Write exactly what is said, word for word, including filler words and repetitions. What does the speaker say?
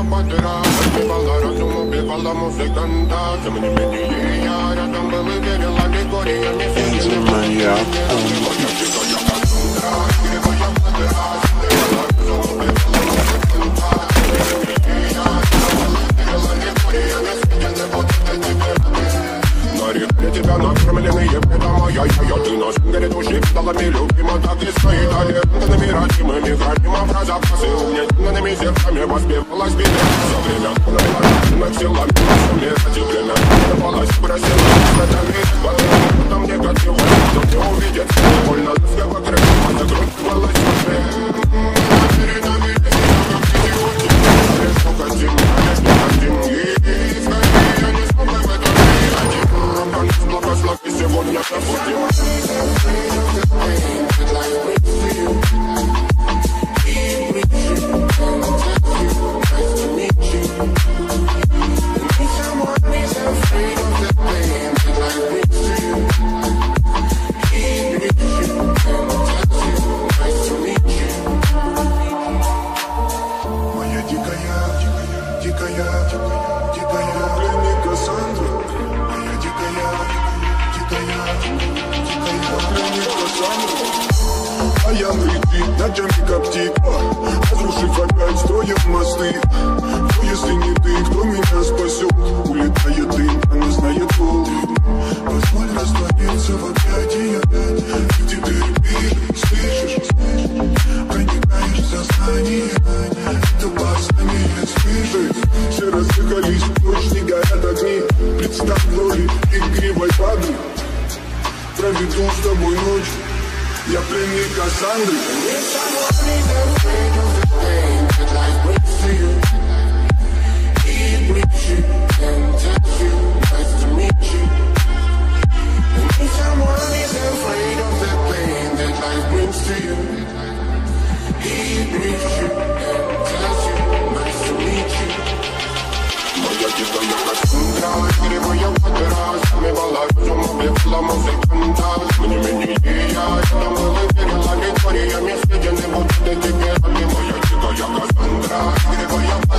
подра, отбивала разум, убивала музыканта. Тем не менее я рядом был и верила легориями. Моя для тебя накормленные предомая. Я ты на сунгере души педалами любима. Так и стоит талентами родимыми. Хранима фраза фразы угнетенными сердцами воспевалась беда. За время на силами на ради время давалась просила статами. Потом не готова, кто не увидит. Больно ласка вокруг, закрутилась перед нами. Лишь один, лишь один. И скорее я не смогу в этом мире. Благослови сегодня забудем. Моя дикая, дикая, дикая, дикая пленника Сандра. Моя дикая, дикая, дикая пленника Сандра. А я летит на джампе коптит, разрушив опять строим мосты. Но если не ты, кто меня спасет? Улетает дым, она знает пол. Позволь раствориться в объятия. Ты теперь пишешь, слышишь, проникаешь в сознание. Это познание слышит. Все разъехались, ночь не горят огни. Представь в роли игривой падры. Проведу с тобой ночь. Я пленник Кассандры. Моя дикая Кассандра, игривая подра, смевала разум, убивала музыканта. Тем не менее я рядом был и верила легориями. Съедены будут эти герами. Моя дикая Кассандра, игривая подра.